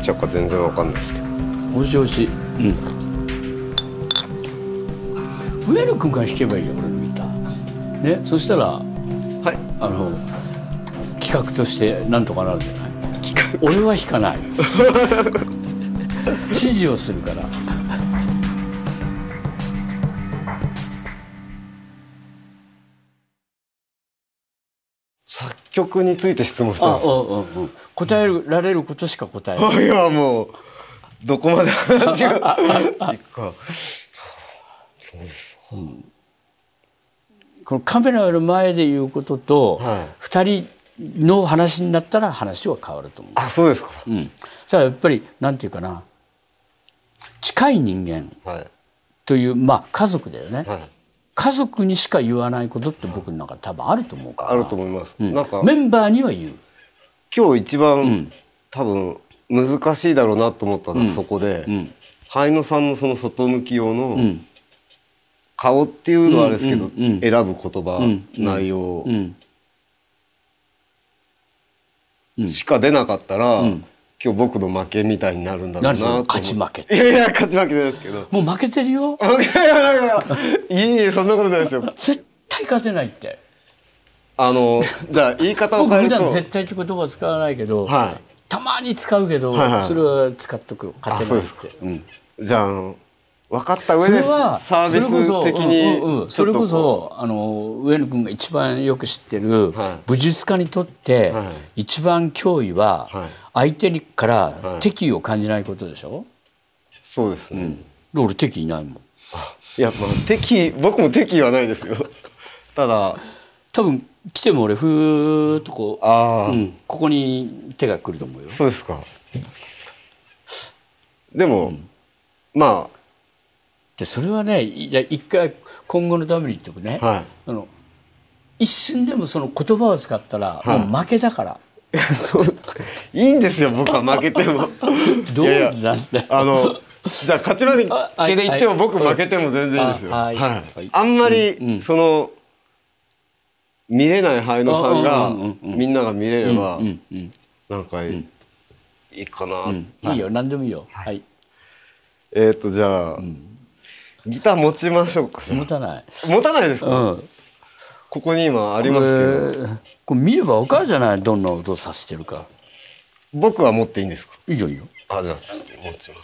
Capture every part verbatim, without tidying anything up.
ちゃうか全然わかんないですけど。 おいしいおいしい。うん。上野くんが弾けばいいよ、俺のギター。ね、そしたら、はい、あの企画としてなんとかなるんじゃない？俺は弾かない。指示をするから。 作曲について質問したんです。 あ、うんうんうん、答えられることしか答えない。 いやもうどこまで話がいいか。そうです、うん、 このカメラの前で言うことと、はい、ふたりの話になったら話は変わると思う。 あ、そうですか。 うん。それはやっぱりなんていうかな、近い人間という、はい、まあ家族だよね。はい、家族にしか言わないことって僕の中で多分あると思うから。 あると思います。 うん、 なんかメンバーには言う。 今日一番、うん、多分難しいだろうなと思ったのはそこで、うん、灰野さんのその外向き用の、うん、顔っていうのはあれですけど、うんうん、選ぶ言葉、うん、内容、うんうん、しか出なかったら、うん、今日僕の負けみたいになるんだろうなと思って。 勝ち負け。 いやいや勝ち負けじゃないですけど。 もう負けてるよ。 いやいやいやいやいやそんなことないですよ。 絶対勝てないって。 あのじゃあ言い方を変えると。 僕普段絶対って言葉は使わないけど、はい、たまに使うけど、 はいはい、 それは使っとくよ。勝てないって。うん、 じゃあ分かった上でサービス的にそれこそあの上野君が一番よく知ってる武術家にとって一番脅威は相手から敵意を感じないことでしょ。 そうですね。 うん、俺敵意ないもん。 いやまあ敵僕も敵意はないですよ。ただ多分来ても俺ふーっとこう、あ、うん、ここに手が来ると思うよ。 そうですか。でも、うん、まあでそれはね、じゃあ一回今後のために言っておくね、はい、あの一瞬でもその言葉を使ったらもう負けだから、 はい、そういいんですよ僕は負けても。 どうなんだよ。 あのじゃあ勝ち負けで言っても僕負けても全然いいですよ。あ、はいはい、あんまり、うん、その見れない灰野さんがみんなが見れればなんかいいかな。 うん、いいよ何でもいいよ。はい。 えっとじゃあ。うん、ギター持ちましょうか。 持たない。 持たないですか。うん、ここに今ありますけど。 これ見れば分かるじゃない。どんな音さしてるか。 僕は持っていいんですか。 いいよいいよ。 あ、じゃあちょっと持ちます。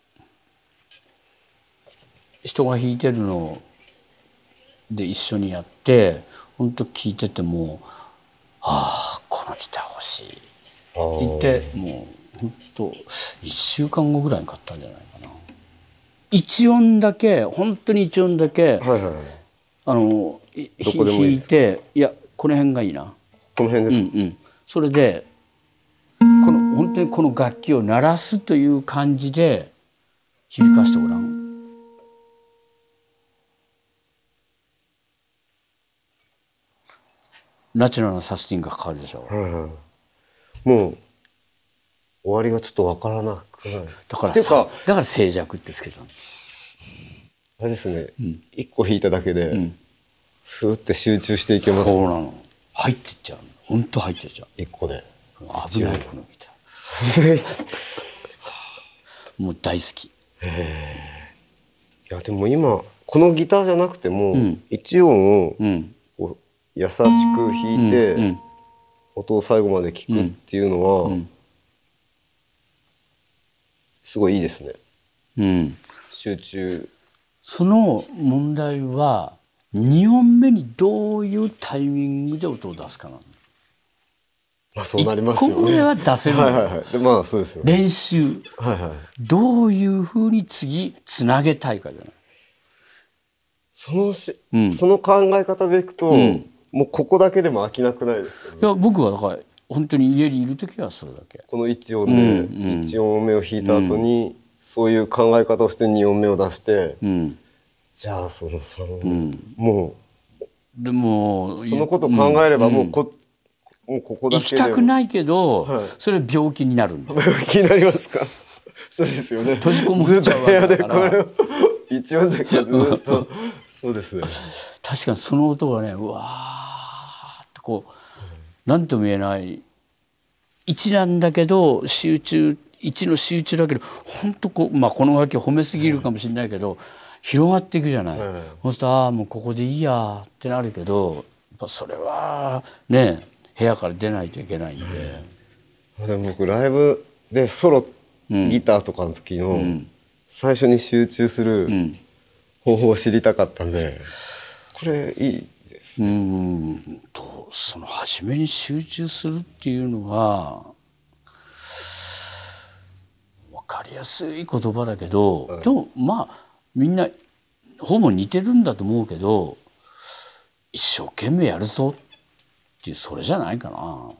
人が弾いてるので一緒にやって本当聞いてても、ああこのギター欲しいって言ってもう本当一週間後ぐらいに買ったんじゃないかな。一音だけ本当に一音だけ、はいはいはい、あの弾いて、いやこの辺がいいな。 この辺で、 うんうん、それでこの本当にこの楽器を鳴らすという感じで響かしてごらん。ナチュラルなサスティンがかかるでしょ。はいはい、 もう終わりがちょっとわからなくない。 だからさ、だから静寂ってつけたの。 あれですね、うん、一個弾いただけで、うん、ふーって集中していけます。 そうなの。入ってっちゃう。本当入ってっちゃう。 一個で。 危ないこのギター。もう大好き。 へー。いやでも今このギターじゃなくても、うん、一音をこう優しく弾いて、うんうん、音を最後まで聞くっていうのは、うん、すごいいいですね。うん、集中。 その問題はにおんめにどういうタイミングで音を出すかなの。 まあそうなりますよね。いっこめは出せるの。 はいはいはい。でまあそうですよね。 練習。はいはい。どういうふうに次つなげたいかじゃない。 そのし、うん、その考え方でいくと、うん、もうここだけでも飽きなくないですか、ね。 いや僕はだから本当に家にいる時はそれだけ。 このいち音でいち音目を弾いた後に、うん、そういう考え方をしてに音目を出して、うん、じゃあそのさん音、うん、もうでもそのことを考えればもうこ、うん、もうここだけで行きたくないけど、はい、それ病気になるんだ。 病気になりますか。そうですよね。 閉じこもっちゃうわけだから。 ずっと部屋でこれを一音だけずっとそうですね。 確かにその音がねうわーってこう何とも言えない一なんだけど集中一の集中だけど本当こう、まあ、この楽器褒めすぎるかもしれないけど、広がっていくじゃない。はい、そうするとああもうここでいいやってなるけど、やっぱそれはね部屋から出ないといけないんで。 でも僕ライブでソロギターとかの時の最初に集中する方法を知りたかったんで、これいいですね。 うんとその初めに集中するっていうのは分かりやすい言葉だけど、はい、でもまあみんなほぼ似てるんだと思うけど、一生懸命やるぞっていうそれじゃないかな。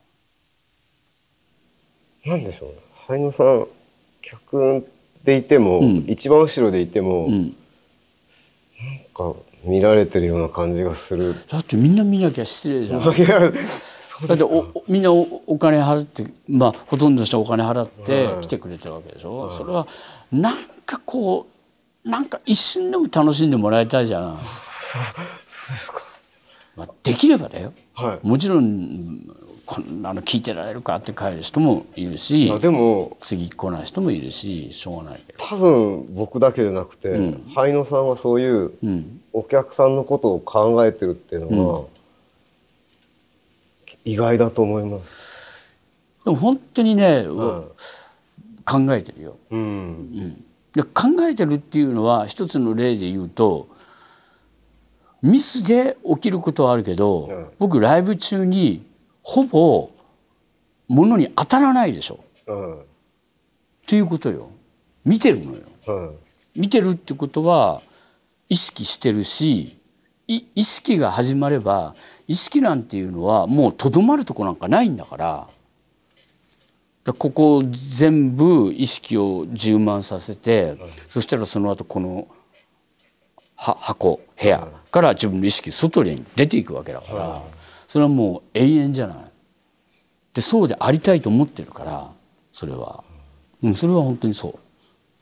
なんでしょうね。灰野さん客でいても、うん、一番後ろでいても、うん、なんか見られてるような感じがする。 だってみんな見なきゃ失礼じゃん。いやだっておみんな お, お金払ってまあほとんどの人はお金払って来てくれてるわけでしょ、はい、それはなんかこうなんか一瞬でも楽しんでもらいたいじゃん。そうですか。まあ、できればだよ、はい、もちろんこんなの聞いてられるかって帰る人もいるし、でも次来ない人もいるししょうがないけど、 多分僕だけじゃなくて、うん、灰野さんはそういうお客さんのことを考えてるっていうのは、うん、意外だと思います。 でも本当にね、うん、考えてるよ、うんうん、で考えてるっていうのは一つの例で言うとミスで起きることはあるけど、うん、僕ライブ中にほぼ物に当たらないでしょ、うん、っていうことよ。見てるのよ、うん、見てるってことは意識してるし、意識が始まれば意識なんていうのはもうとどまるとこなんかないんだから、だここ全部意識を充満させて、うん、そしたらその後このは箱部屋から自分の意識外に出ていくわけだから、うん、それはもう永遠じゃない。でそうでありたいと思ってるからそれは、うん、それは本当にそう。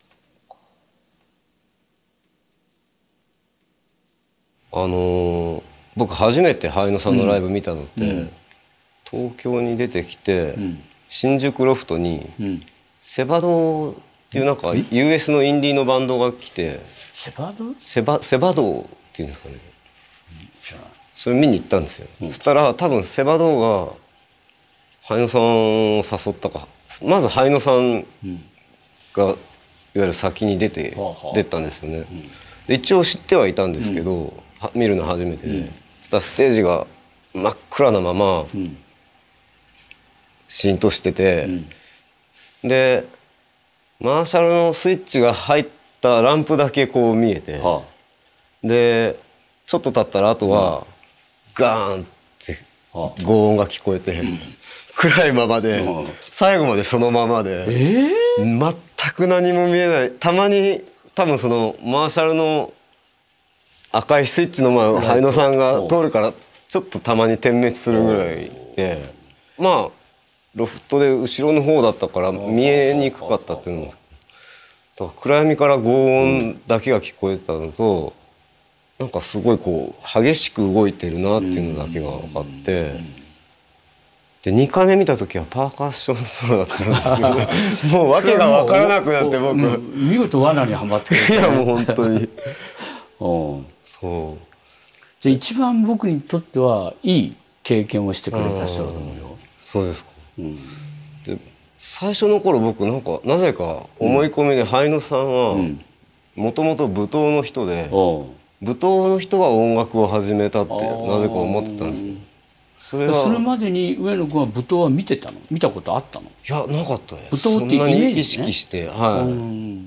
あのー、僕初めて灰野さんのライブ見たのって、うん、東京に出てきて、うん、新宿ロフトに、うん、セバドっていうなんか ユーエス のインディーのバンドが来て、 セバドセバセバドっていうんですかね、知らない。それ見に行ったんですよ、うん、そしたら多分セバドが灰野さんを誘ったか、まず灰野さんがいわゆる先に出て、うん、出たんですよね、うん、で一応知ってはいたんですけど、うん、見るの初めてで、うん、そしたらステージが真っ暗なまま、うん、シーンとしてて、うん、でマーシャルのスイッチが入ったランプだけこう見えて、はあ、でちょっと経ったらあとは、うん、ガーンって轟音が聞こえて、うん、暗いままで、うん、最後までそのままで、えー、全く何も見えない。たまに多分そのマーシャルの赤いスイッチの前を灰野さんが通るからちょっとたまに点滅するぐらいで、まあロフトで後ろの方だったから見えにくかったっていうのも、だから暗闇から轟音だけが聞こえてたのと、なんかすごいこう激しく動いてるなっていうのだけが分かって、でにかいめ見た時はパーカッションソロだったんですよね。もう訳が分からなくなって僕見事罠にはまってくる、 いやもう本当にそうじゃあ一番僕にとってはいい経験をしてくれた人だと思うよ。 そうですか、うん、で最初の頃僕なんかなぜか思い込みで灰野さんはもともと舞踏の人で、うん、舞踏の人が音楽を始めたってなぜか思ってたんですよ。 それはそれまでに上野君は舞踏は見てたの？見たことあったの？いやなかったです。 舞踏ってイメージね、そんなに意識して、はい、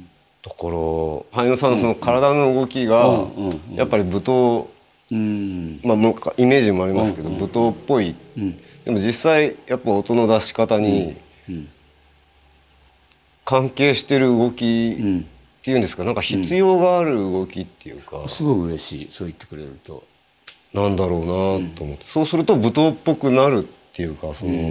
だから灰野さんのその体の動きがやっぱり舞踏、うん、まあイメージもありますけど、うん、舞踏っぽい、うん、でも実際やっぱ音の出し方に関係してる動きっていうんですか、なんか必要がある動きっていうか、 うん、すごい嬉しいそう言ってくれると。 なんだろうなと思って、うん、そうすると舞踏っぽくなるっていうか、その、うん、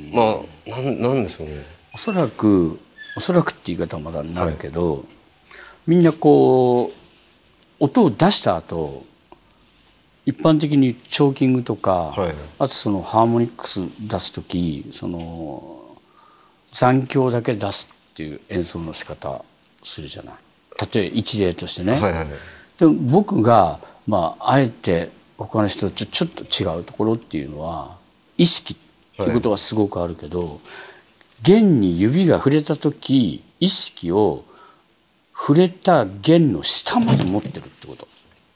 まあなん、なんでしょうね。 おそらくおそらくって言い方はまだになるけど、はい、みんなこう音を出した後一般的にチョーキングとか、はい、あとそのハーモニックス出す時その残響だけ出すっていう演奏の仕方するじゃない。例えば一例としてね。 はいはいはい、 でも僕がまああえて他の人とちょっと違うところっていうのは意識っていうことがすごくあるけど、はい、弦に指が触れた時意識を触れた弦の下まで持ってるってこと。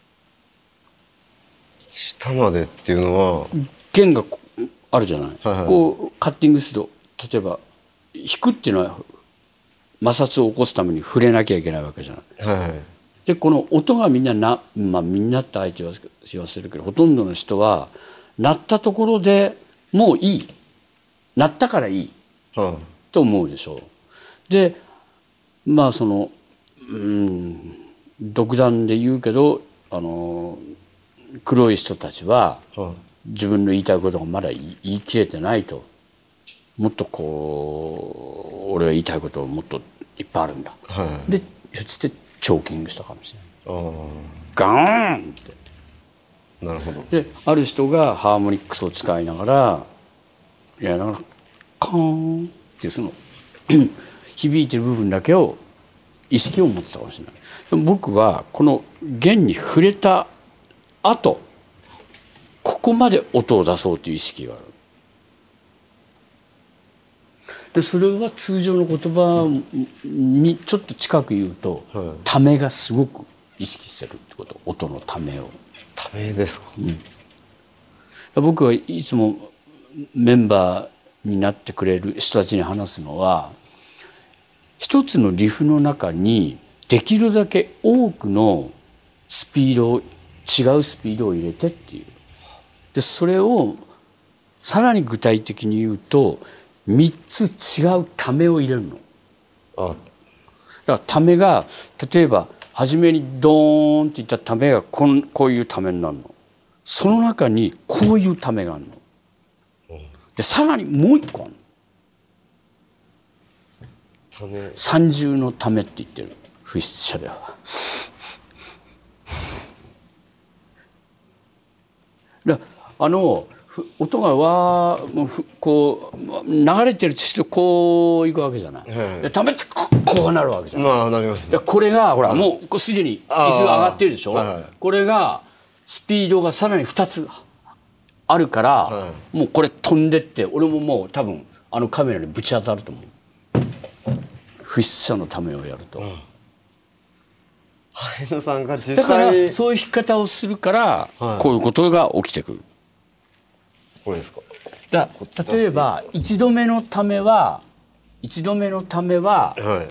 下までっていうのは弦があるじゃない、 はいはい、 こうカッティングすると例えば弾くっていうのは摩擦を起こすために触れなきゃいけないわけじゃない。 はいはい、 でこの音がみんなな、まあ、みんなって相手はしはするけどほとんどの人は鳴ったところでもういい鳴ったからいい、はあ、と思うでしょう。でまあそのうん独断で言うけどあの黒い人たちは、はあ、自分の言いたいことがまだ言い切れてないと。もっとこう俺は言いたいこともっといっぱいあるんだ、はい、でそしてチョーキングしたかもしれない。ガーンって。 なるほど。 である人がハーモニクスを使いながらいやだからカーンっていうその響いてる部分だけを意識を持ってたかもしれない。でも僕はこの弦に触れた後ここまで音を出そうという意識がある。でそれは通常の言葉にちょっと近く言うと、はい、ためがすごく意識してるってこと。音のためを。 ためですか、 うん、僕はいつもメンバーになってくれる人たちに話すのは一つのリフの中にできるだけ多くのスピードを違うスピードを入れてっていう。でそれをさらに具体的に言うとみっつ違うためを入れるの。あだからためが例えば初めにドーンっていったためがこんこういうためになるの。その中にこういうためがあるの。でさらにもう一個あるの。三重のためって言ってる不筆者では。だあの音がわーこう流れてるとこういくわけじゃない。はい、でためってこうなるわけじゃない。 まあなります、ね。 でこれがほら、はい、もうすでに椅子が上がってるでしょ。はいはい、これがスピードがさらにふたつあるから、はい、もうこれ飛んでって俺ももう多分あのカメラにぶち当たると思う。不筆者のためをやると。うん早野さんが実際にだからそういう弾き方をするから、はい、こういうことが起きてくる。 これですか。 だ例えば一度目のためは一度目のためは、はい、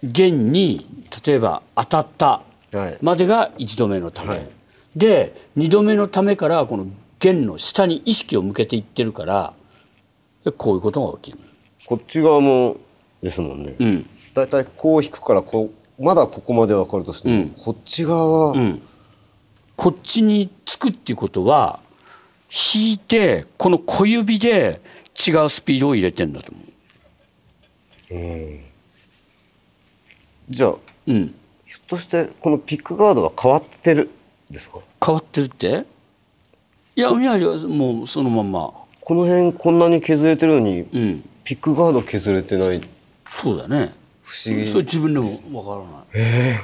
弦に例えば当たったまでが一度目のため、はい、で二度目のためからこの弦の下に意識を向けていってるからこういうことが起きる。 こっち側もですもんね。うん、だいたいこう弾くからこうまだここまで分かるとしても、うん、こっち側は、うん、 こっちにつくっていうことは弾いてこの小指で違うスピードを入れてんだと思う。うん、 じゃあ、うん、ひょっとしてこのピックガードは変わってるんですか。 変わってるって？いやいやいやもうそのまま。 この辺こんなに削れてるのに、うん、ピックガード削れてない。 そうだね。 不思議。 それ自分でもわからない。 え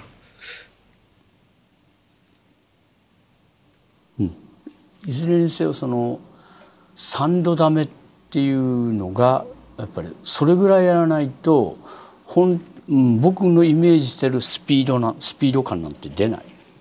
ーうん、いずれにせよその三度ダメっていうのがやっぱりそれぐらいやらないと本、うん、僕のイメージしてるスピードなスピード感なんて出ない。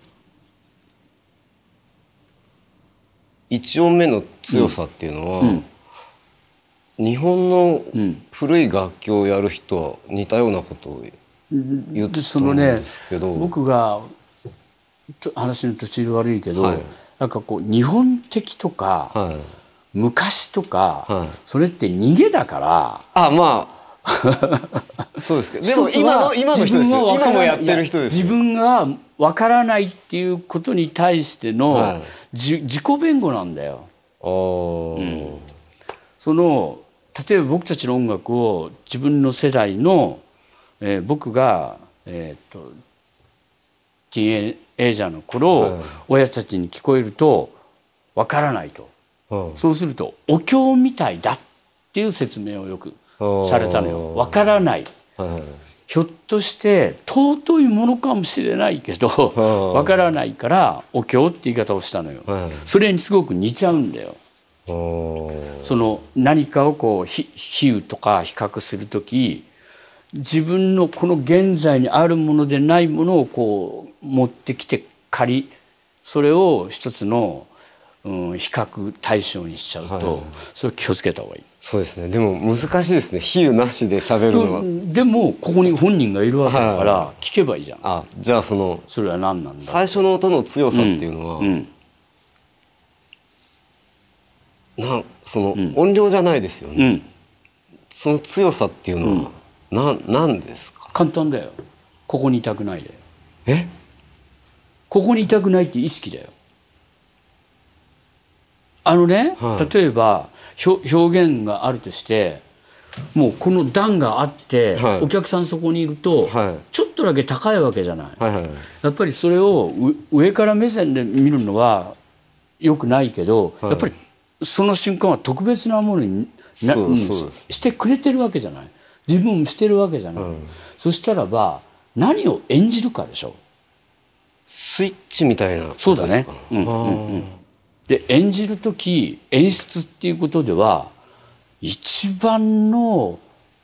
一音目の強さっていうのは、うんうん日本の古い楽器をやる人は似たようなことを言ってたんですけど、 ね、僕が話の途中で悪いけど、はい、なんかこう日本的とか、はい、昔とか、はい、それって逃げだから。 あまあそうですけどでも今の今の人ですよ。今もやってる人ですよ。 自分が分からないっていうことに対しての、はい、自己弁護なんだよ。あ、うん、その例えば僕たちの音楽を自分の世代の、えー、僕が、えー、とティーンエイジャーの頃、はい、親たちに聞こえるとわからないと、はい、そうするとお経みたいだっていう説明をよくされたのよ。わからない、はいはい、ひょっとして尊いものかもしれないけどわからないからお経って言い方をしたのよ、はいはい、それにすごく似ちゃうんだよ。その何かをこう比喩とか比較する時、自分のこの現在にあるものでないものをこう持ってきて借り、それを一つの、うん、比較対象にしちゃうと、はいはい、それ気をつけた方がいい。 そうですね。でも難しいですね。比喩なしで喋るのは。 でもここに本人がいるわけだから聞けばいいじゃん。 はいはい、あ、じゃあそのそれは何なんだ。 最初の音の強さっていうのは、うんうんなその音量じゃないですよね、うん、その強さっていうのは何、うん、なんですか。 簡単だよ。ここにいたくないで。 えここにいたくないっていう意識だよ。あのね、はい、例えば表現があるとして、もうこの段があって、はい、お客さんそこにいると、はい、ちょっとだけ高いわけじゃない、はいはい、やっぱりそれを上から目線で見るのは良くないけど、はい、やっぱりその瞬間は特別なものにな、うん、してくれてるわけじゃない。自分もしてるわけじゃない、うん、そしたらば何を演じるかでしょ。 スイッチみたいな。 そうだね、うんうんうん、で演じる時演出っていうことでは一番の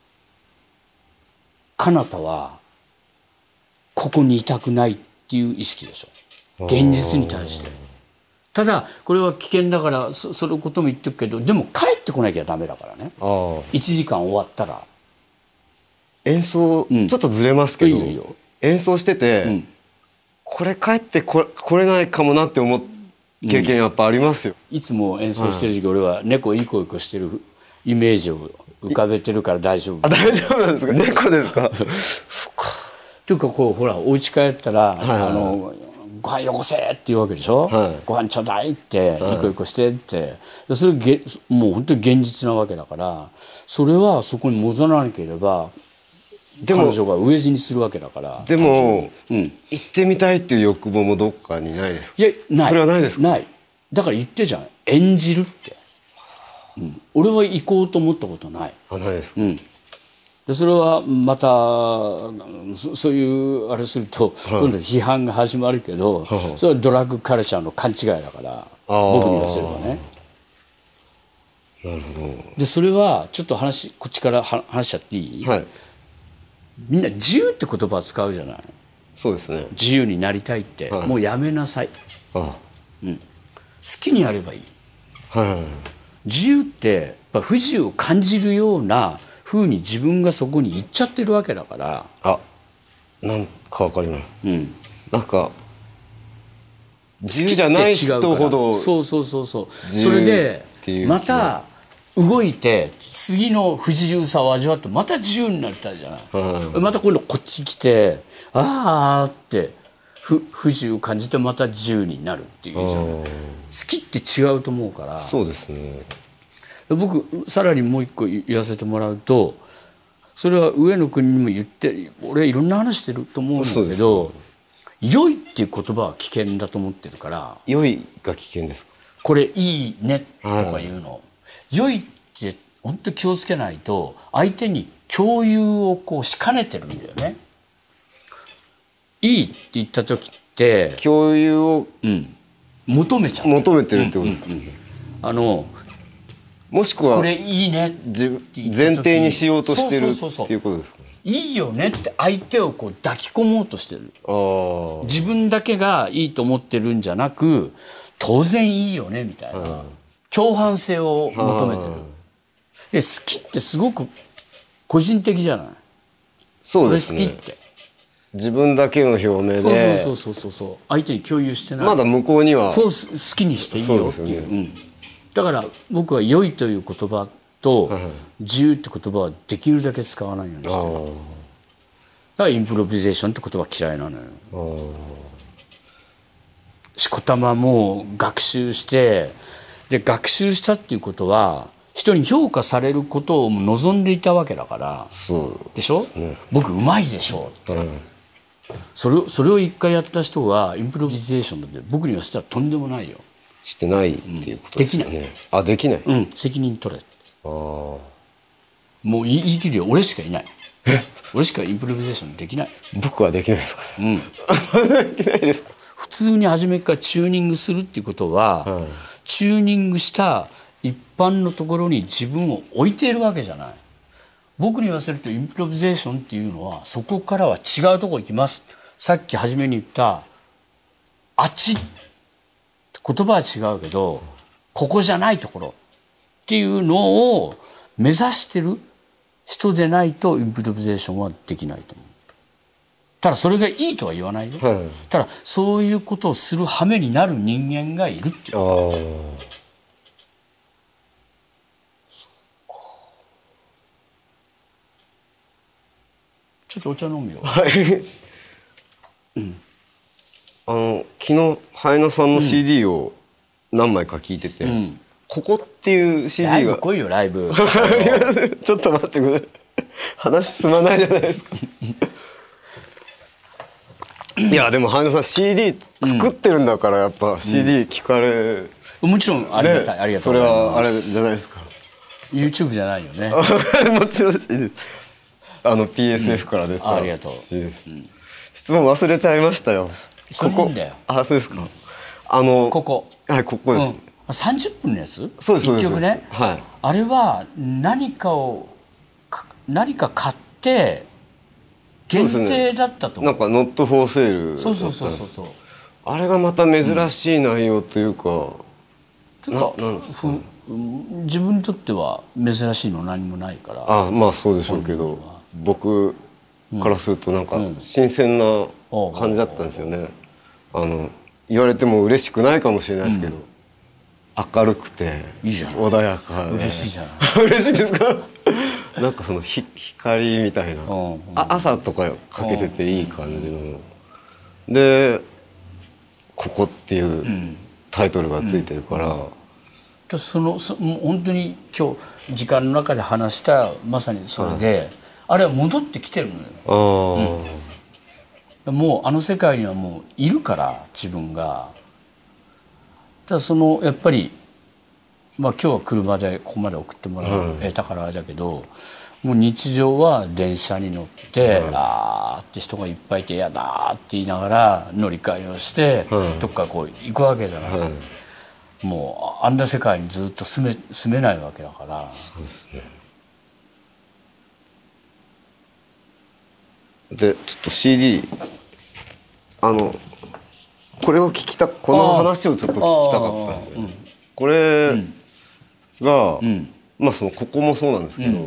彼方はここにいたくないっていう意識でしょ、現実に対して。ただこれは危険だから そ, そのことも言ってるけど、でも帰ってこなきゃダメだからね。あいちじかん終わったら演奏、うん、ちょっとずれますけど、いいよいいよ、演奏してて、うん、これ帰ってこ れ, これないかもなって思う経験やっぱありますよ、 うん、いつも演奏してる時、はい、俺は猫いい子いい子してるイメージを浮かべてるから大丈夫。 あ、大丈夫なんですか。猫ですかそっか。 というかこうほらお家帰ったら、はいはい、あのご飯よこせって言うわけでしょ、はい、ご飯ちょうだいって、はい、いこいこしてって、それげもう本当に現実なわけだから、それはそこに戻らなければ彼女が飢え死にするわけだから。 でも、うん、行ってみたいっていう欲望もどっかにないですか。 いやない。 それはないですか。 ない。だから言ってじゃん、演じるって、うん、俺は行こうと思ったことない。 あ、ないですか、 うん、でそれはまた そ, そういうあれすると今度批判が始まるけど、はい、それはドラッグカルチャーの勘違いだから僕に言わせればね。 なるほど。 でそれはちょっと話こっちから話しちゃっていい、はい、みんな自由って言葉を使うじゃない。 そうですね。 自由になりたいって、はい、もうやめなさい。ああ、うん、好きにやればいい、はい、自由ってやっぱ不自由を感じるような風に自分がそこに行っちゃってるわけだから。 あ、なんかわかります、うん、なんか自由じゃない人ほど。 そうそうそうそう。それでまた動いて次の不自由さを味わってまた自由になりたいじゃない、うん、また今度こっち来てあーって不, 不自由感じてまた自由になるっていうじゃん。好きって違うと思うから。 そうですね。 僕さらにもう一個言わせてもらうと、それは上野君にも言って俺はいろんな話してると思うんだけど、良いっていう言葉は危険だと思ってるから。 良いが危険ですか。 これいいねとか言うの。良いって本当気をつけないと相手に共有をこうしかねてるんだよね。いいって言った時って共有を、 うん、求めちゃう。 求めてるってことですか、うんうんうん、 あのもしくはこれいいねって前提にしようとしてるっていうことですかね。 いいよねって相手をこう抱き込もうとしてる。あ、自分だけがいいと思ってるんじゃなく当然いいよねみたいな共犯性を求めてる。で好きってすごく個人的じゃない。 そうですね。 好きって自分だけの表明でそうそうそうそうそう相手に共有してない。 まだ向こうにはそう好きにしていいよっていう。そうですよね。うん、だから僕は良いという言葉と自由って言葉はできるだけ使わないようにしてる。だからインプロビゼーションって言葉嫌いなのよ。しこたまもう学習してで学習したっていうことは人に評価されることを望んでいたわけだから。そうでしょ、ね、僕うまいでしょって、うん、それをそれを一回やった人はインプロビゼーションで僕にはしたらとんでもないよ。 してないっていうことですよね。うん、できない。あ、できない。 うん、責任取れ。あもう言い切るよ、俺しかいない。俺しかインプロビゼーションできない。 僕はできないですか。 うん。 できないですか。 普通に初めからチューニングするっていうことは、はい、チューニングした一般のところに自分を置いているわけじゃない。僕に言わせるとインプロビゼーションっていうのはそこからは違うところ行きます。さっき初めに言ったあっち、言葉は違うけどここじゃないところっていうのを目指してる人でないとインプロビゼーションはできないと思う。ただそれがいいとは言わないよ、はい、ただそういうことをする羽目になる人間がいるっていう。ちょっとお茶飲むよ。はい、 うん、あの昨日ハイナさんの シーディー を何枚か聞いてて、うん、ここっていう シーディー がライブ来いよライブちょっと待ってください、話進まないじゃないですかいやでもハイナさん シーディー 作ってるんだからやっぱ シーディー 聞かれ、 うん、もちろんありがたい、ね、ありがとうございます。 それはあれじゃないですか。 YouTube じゃないよねもちろん シーディー あの ピーエスエフ から出た、うん、 ありがとう、うん、 質問忘れちゃいましたよ。 それいいんだよ。 あ、そうですか。あのここ、 はい、ここです、うん、 さんじゅっぷんのやつ。 そうですそうです。いっきょくね、はい、あれは何かを何か買って限定だったと思う。 なんかノットフォーセール。 そうそうそうそうそう。 あれがまた珍しい内容というか、 うん、ななんですか、自分にとっては珍しいの何もないから。 あ、まあそうでしょうけど、僕からするとなんか新鮮な感じだったんですよね。あの言われても嬉しくないかもしれないですけど、うん、明るくていいじゃん、 穏やかで嬉しいじゃん嬉しいですかなんかそのひ光みたいな、うんうん、あ朝とかかけてていい感じの、うん、でここっていうタイトルがついてるから、うんうん、そのそ本当に今日時間の中で話したまさにそれで、はい、あれは戻ってきてるのよ。あ、うん、もうあの世界にはもういるから自分が。ただそのやっぱり、まあ、今日は車でここまで送ってもらえたからあれだけど、うん、もう日常は電車に乗って、うん、あーって人がいっぱいいて嫌だって言いながら乗り換えをして、うん、どっかこう行くわけじゃない、うん、もうあんな世界にずっと住め、住めないわけだから。そうですね。 でちょっと シーディー あのこれを聞きたこの話をちょっと聞きたかったですね。これが、うん、まあそのここもそうなんですけど、うん、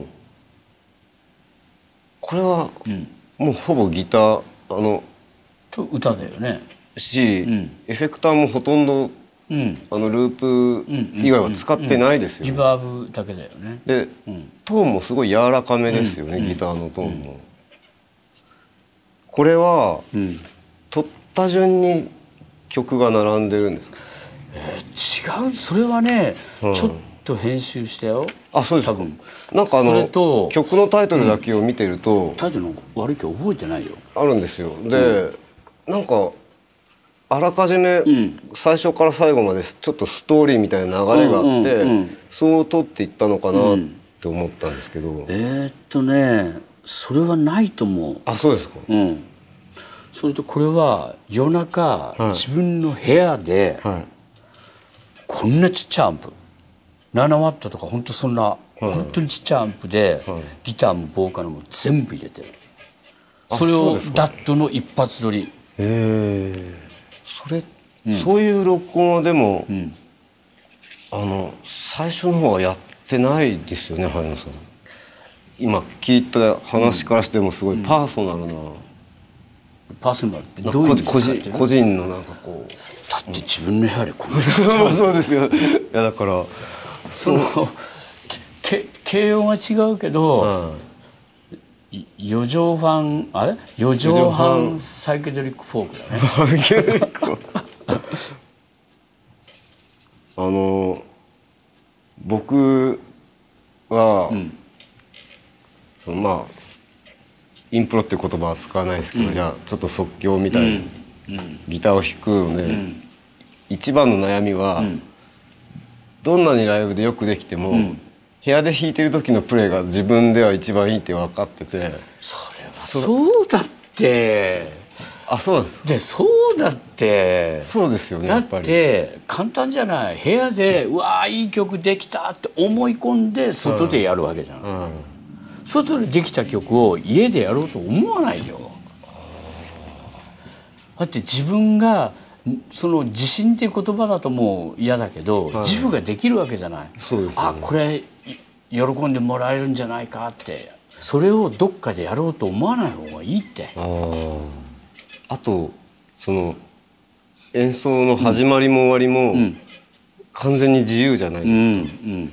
これはもうほぼギターあの歌だよねし、うん、エフェクターもほとんど、うん、あのループ以外は使ってないですよね。 リバーブだけだよね。 で、うん、トーンもすごい柔らかめですよね、ギターのトーンも。これは、うん、取った順に曲が並んでるんですか？ えー、違う、それはね、うん、ちょっと編集したよ。 あ、そうですか。多分なんかあの曲のタイトルだけを見てると、うん、 タイトルの悪い曲覚えてないよ。 あるんですよ。で、うん、なんかあらかじめ最初から最後までちょっとストーリーみたいな流れがあって、うんうんうん、そう取っていったのかなって思ったんですけど、うん、 えー、っとねそれはないと思う。 あ、そうですか。 うん。それとこれは夜中、はい、自分の部屋で、はい、こんなちっちゃいアンプななワットとか本当そんな、はい、本当にちっちゃいアンプで、はい、ギターもボーカルも全部入れてる。それをダットの一発撮り。へえ。それ、うん、そういう録音はでも、うん、あの最初の方はやってないですよね、羽野さん。今聞いた話からしてもすごいパーソナルな、うん、 パーソナルってどういう意味で使ってる？ 個人のなんかこうだって自分の部屋でこんなそうですよ。いやだからその形容が違うけど、うん、四畳半あれ四畳半サイケデリックフォークだね。 あの僕は、うん、そのまあインプロっていう言葉は使わないですけど、うん、じゃあちょっと即興みたいにギターを弾くので、うん、一番の悩みは、うん、どんなにライブでよくできても、うん、 部屋で弾いてる時のプレーが自分では一番いいって分かってて。 それはそうだって。 あ、そうです。 で、そうだって。 そうですよね。 だって簡単じゃない。部屋でうわーいい曲できたって思い込んで外でやるわけじゃん。うんうん、外でできた曲を家でやろうと思わないよ。だって自分がその自信っていう言葉だともう嫌だけど、はい、自負ができるわけじゃない。 そうですね、 あ、これ喜んでもらえるんじゃないかって、それをどっかでやろうと思わない方がいいって。 ああとその演奏の始まりも終わりも、うん、完全に自由じゃないですか。うんうん、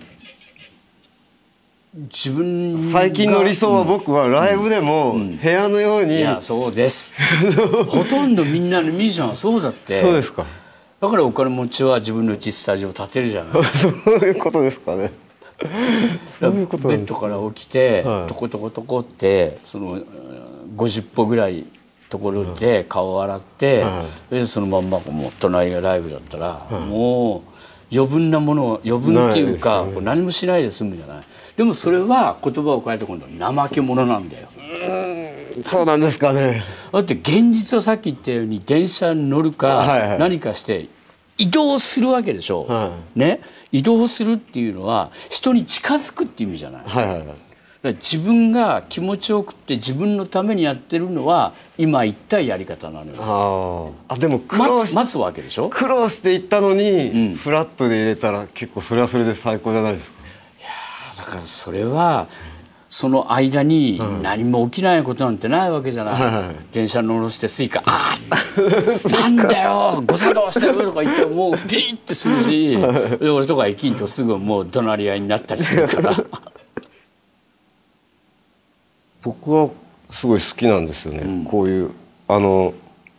自分最近の理想は僕はライブでも部屋のように、うんうん、いやそうですほとんどみんなのミュージシャンはそうだって。 そうですか。 だからお金持ちは自分のうちスタジオを建てるじゃないそういうことですかねそういうことベッドから起きて、はい、トコトコトコってそのごじゅっぽぐらいところで顔を洗って、はい、でそのまんまもう隣がライブだったら、はい、もう余分なものを余分っていうか、ね、何もしないで済むじゃない。でもそれは言葉を変えて今度怠け者なんだよ。 うーん、そうなんですかね。 だって現実はさっき言ったように電車に乗るか何かして移動するわけでしょ、はい、ね、移動するっていうのは人に近づくっていう意味じゃない、はいはいはい、だから自分が気持ちよくって自分のためにやってるのは今言ったやり方なのよ。 ああ、でも苦労し待つ、待つわけでしょ。 苦労していったのに、うん、フラットで入れたら結構それはそれで最高じゃないですか。 いやだからそれはその間に何も起きないことなんてないわけじゃない、はい、電車乗ろしてスイカ「あーなんだよ誤作動してる」とか言ってもうピリッてするし、はい、俺とか駅員とすぐもう怒鳴り合いになったりするから僕はすごい好きなんですよね、うん、こういうあの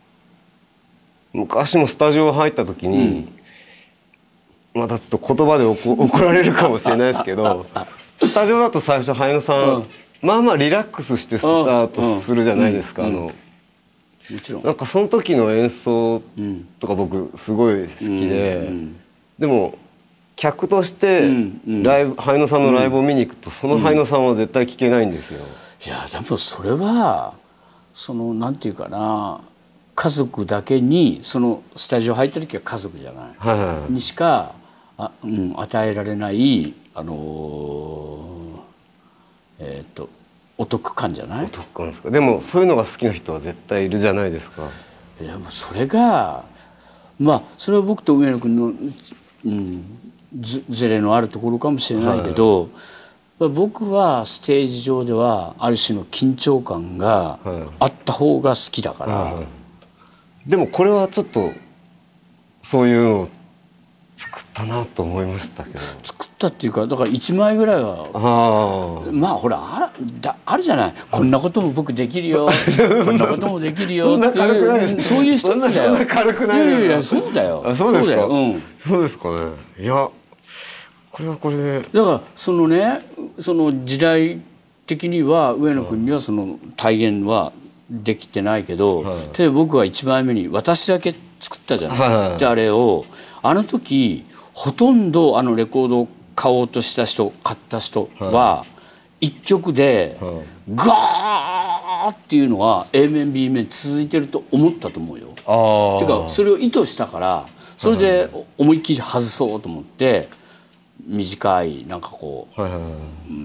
昔もスタジオ入った時に、うん、またちょっと言葉で怒られるかもしれないですけどスタジオだと最初俳優さん、うん、まあまあリラックスしてスタートするじゃないですか。あのもちろんなんかその時の演奏とか僕すごい好きで、うんうん、でも客としてライブ、俳優さんのライブを見に行くとその俳優さんは絶対聴けないんですよ。いやでもそれはそのなんていうかな、家族だけにそのスタジオ入った時は家族じゃない、はいはいはい、にしかあ、うん、与えられないあのー、えー、っとお得感じゃない？ お得感ですか。でもそういうのが好きな人は絶対いるじゃないですか。 いやもうそれがまあそれは僕と上野君の、うん、ずずれのあるところかもしれないけど、はい、僕はステージ上ではある種の緊張感があった方が好きだから、はいはい、 でもこれはちょっとそういうのを作ったなと思いましたけど。 作ったっていうかだからいちまいぐらいはあまあほらあだあるじゃない、こんなことも僕できるよこんなこともできるよっていうそういう人たちだよ。 そんな軽くないですか。いやいやそうだよ。 あ、そうですか。うん、そうですかね。いやこれはこれでだからそのねその時代的には上野君にはその体現はできてないけど、はい、例えば僕はいちまいめに私だけ作ったじゃない、はいはい、であれをあの時ほとんどあのレコードを買おうとした人買った人はいっきょくでガーっていうのは A 面 B 面続いてると思ったと思うよ。あてかそれを意図したからそれで思いっきり外そうと思って短いなんかこう、うん、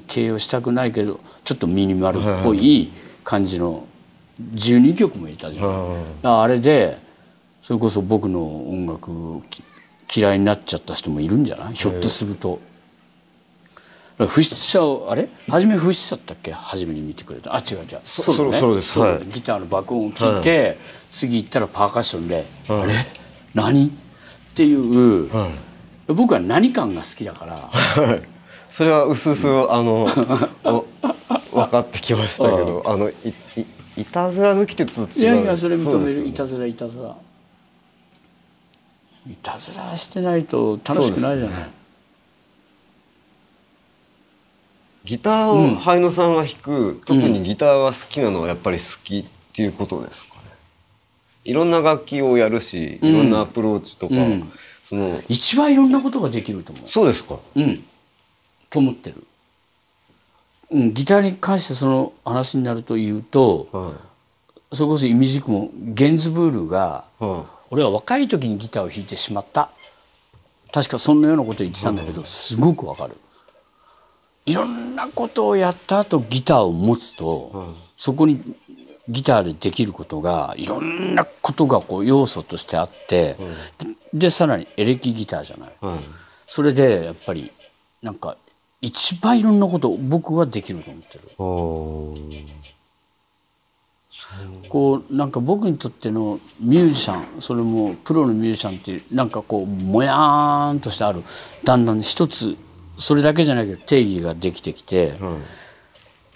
形容したくないけどちょっとミニマルっぽい感じのじゅうにきょくも入れたじゃん。あれでそれこそ僕の音楽嫌いになっちゃった人もいるんじゃない？ひょっとすると。不死者をあれ初め不死者だっけ初めに見てくれた。あ違う違うそうだね。そうです、はい、ギターの爆音を聞いて、はい、次行ったらパーカッションで、はい、あれ何っていう、はい、僕は何感が好きだから、はい、 それはうすうすあの分かってきましたけどあのいいいたずら好きってちょっと違う。 いやいやそれ認める、ね、いたずらいたずらいたずらしてないと楽しくないじゃない。 ギターを俳野さんが弾く、うん、特にギターが好きなのはやっぱり好きっていうことですかね。いろんな楽器をやるし、いろんなアプローチとか、うん、その一番いろんなことができると思う。 そうですか。うん。 と思ってる。うん、ギターに関してその話になると言うと、はい、それこそ意味軸もゲンズブールが、はい、俺は若い時にギターを弾いてしまった、確かそんなようなことを言ってたんだけど、すごくわかる。いろんなことをやった後ギターを持つと、はい、そこにギターでできることがいろんなことがこう要素としてあって、はい、でさらにエレキギターじゃない、はい、それでやっぱりなんか一番いろんなことを僕はできると思ってる。こうなんか僕にとってのミュージシャン、それもプロのミュージシャンってなんかこうもやーんとしてある、だんだん一つそれだけじゃないけど定義ができてきて、はい、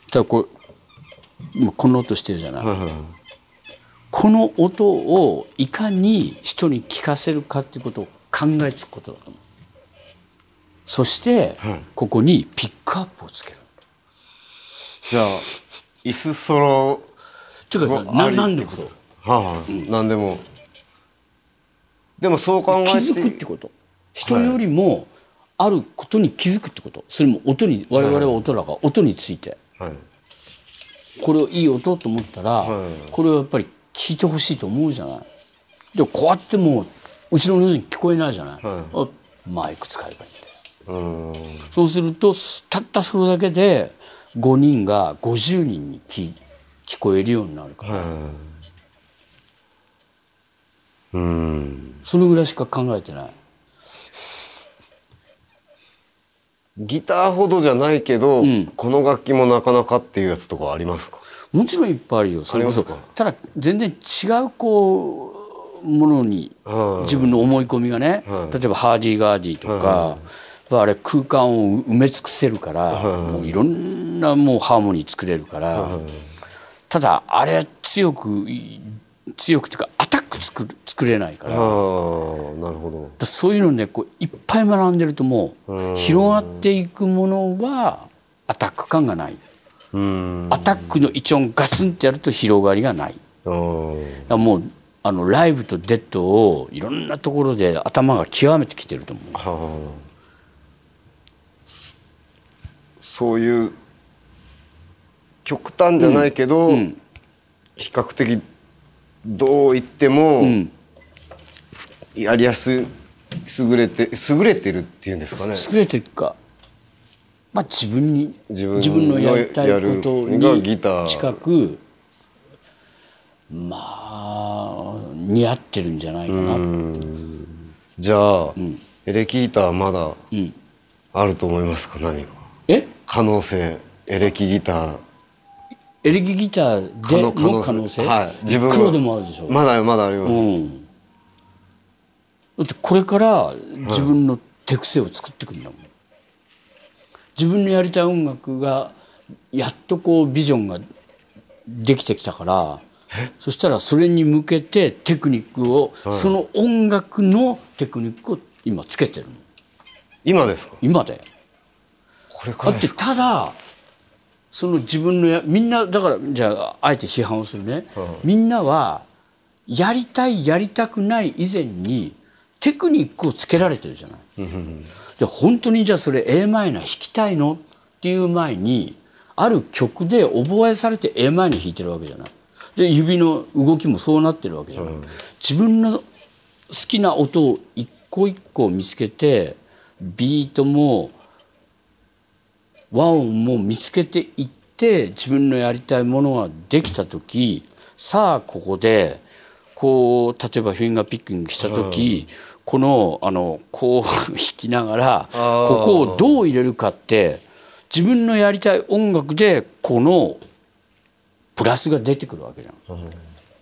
ただこう今この音してるじゃない、はいはい、この音をいかに人に聞かせるかっていうことを考えつくことだと思う。そしてここにピックアップをつける。 じゃあ椅子ソロちょっとな何でもそう、 はあ、うん、何でもでもそう考えて気づくってこと、人よりもあることに気づくってこと、それも音に我々は音だから音について、はい、これをいい音と思ったら、はい、これをやっぱり聞いてほしいと思うじゃない。でもこうやってもう後ろの人に聞こえないじゃない、はい、マイク使えばいいんだよ。そうするとたったそれだけでごにんがごじゅうにんに 聞, 聞こえるようになるから、うん、それぐらいしか考えてない。 ギターほどじゃないけど、うん、この楽器もなかなかっていうやつとかありますか？ もちろんいっぱいあるよ。それこそただ全然違うこうものに自分の思い込みがね、例えばハーディーガーディーとか、あれ空間を埋め尽くせるから、もういろんなもうハーモニー作れるから、ただあれ強く強くというかアタック作る作れないから、なるほど。そういうのねこういっぱい学んでるともう広がっていくものはアタック感がない。アタックの一音ガツンってやると広がりがない。もうあのライブとデッドをいろんなところで頭が極めてきてると思う。 そういう極端じゃないけど、うんうん、比較的どう言っても、うん、やりやすい優れて優れてるっていうんですかね。 優れてるか、まあ、自分に自分 の, 自分のやりたいことに近くまあ似合ってるんじゃないかな。 じゃあ、うん、エレキギターはまだあると思いますか？何かえ可能性、エレキギターエレキギターでの可能性、はい、自分いくらでもあるでしょ。 まだまだあります、うん、 だってこれから自分の手癖を作ってくるんだもん、はい、自分のやりたい音楽がやっとこうビジョンができてきたから、そしたらそれに向けてテクニックを、はい、その音楽のテクニックを今つけてるの。 今ですか？ 今でこれからですか？だってただその自分のやみんなだからじゃああえて批判をするね、うん、みんなはやりたいやりたくない以前にテクニックをつけられてるじゃない。じゃあ本当にじゃあそれ A マイナー弾きたいのっていう前にある曲で覚えされて A マイナー弾いてるわけじゃない。で指の動きもそうなってるわけじゃない、うん、自分の好きな音を一個一個見つけてビートも和音も見つけていって自分のやりたいものができた時、さあここでこう例えばフィンガーピッキングした時、うん、このあのこう弾きながらここをどう入れるかって自分のやりたい音楽でこのプラスが出てくるわけじゃん。うん、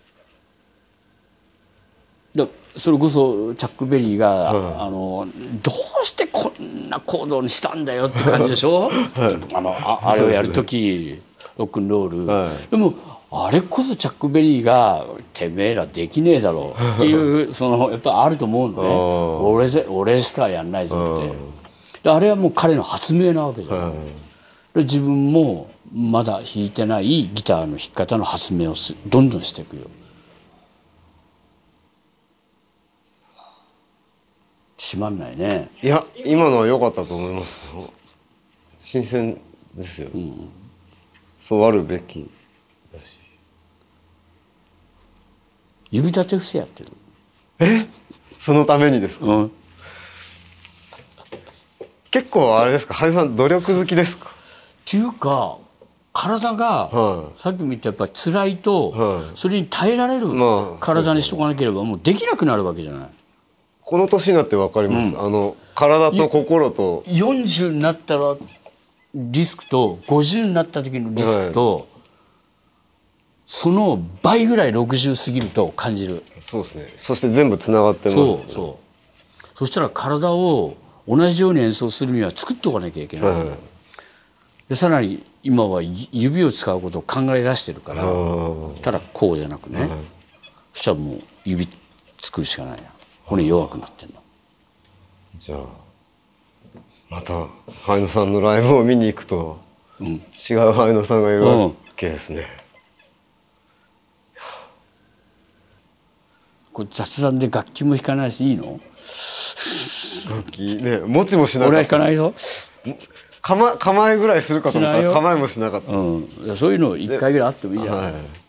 だそれこそチャック・ベリーが、うん、あのどうしてこんな行動にしたんだよって感じでしょ、はい、あの あ, あれをやる時ロックンロール、はい、でもあれこそチャック・ベリーが「てめえらできねえだろ」っていうそのやっぱりあると思うのね。俺ぜ俺しかやんないぞってであれはもう彼の発明なわけじゃん。で自分もまだ弾いてないギターの弾き方の発明をすどんどんしていくよ。しまんないね。 いや今のは良かったと思いますよ。 新鮮ですよ、うん、そうあるべきだし。 指立て伏せやってる。 え、そのためにですか？うん、結構あれですか、羽生さん努力好きですか？ っていうか体が、はい、さっきも言ったやっぱり辛いと、はい、それに耐えられる体にしとかなければもうできなくなるわけじゃない。 この年になって分かります、うん、あの体と心と。 よんじゅうになったらリスクとごじゅうになった時のリスクと、はい、その倍ぐらいろくじゅう過ぎると感じる。 そうですね。そして全部つながってます、ね、 そうそう。そしたら体を同じように演奏するには作っとかなきゃいけない、はい、でさらに今は指を使うことを考え出してるから、ただこうじゃなくね、はい、そしたらもう指作るしかないな。骨弱くなってんの。 じゃあまた羽野さんのライブを見に行くと、うん、違う羽野さんがいるわけですね、うん、 これ雑談で楽器も弾かないしいいの？ 楽器ね、持ちもしなかった。 俺は弾かないぞ。 構えぐらいするかと思ったら構えもしなかった、 うん、そういうの一回ぐらいあってもいいじゃない。